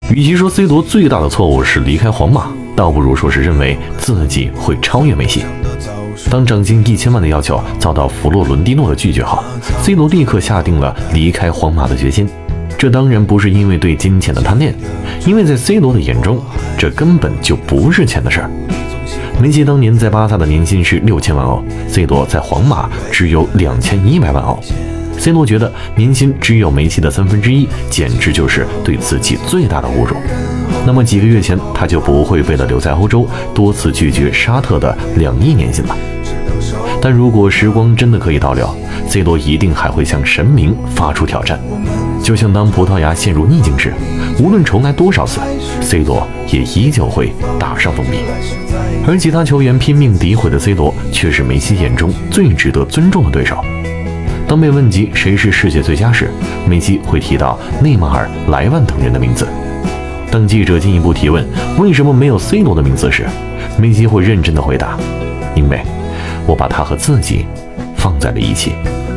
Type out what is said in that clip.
与其说 C 罗最大的错误是离开皇马，倒不如说是认为自己会超越梅西。当涨薪1000万的要求遭到弗洛伦蒂诺的拒绝后 ，C 罗立刻下定了离开皇马的决心。这当然不是因为对金钱的贪恋，因为在 C 罗的眼中，这根本就不是钱的事儿。梅西当年在巴萨的年薪是6000万欧 ，C 罗在皇马只有2100万欧。C 罗觉得年薪只有梅西的1/3，简直就是对自己最大的侮辱。那么几个月前，他就不会为了留在欧洲多次拒绝沙特的2亿年薪了。但如果时光真的可以倒流 ，C 罗一定还会向神明发出挑战。就像当葡萄牙陷入逆境时，无论重来多少次 ，C 罗也依旧会打上封闭。而其他球员拼命诋毁的 C 罗，却是梅西眼中最值得尊重的对手。当被问及谁是世界最佳时，梅西会提到内马尔、莱万等人的名字。当记者进一步提问为什么没有 C 罗的名字时，梅西会认真地回答：因为我把他和自己放在了一起。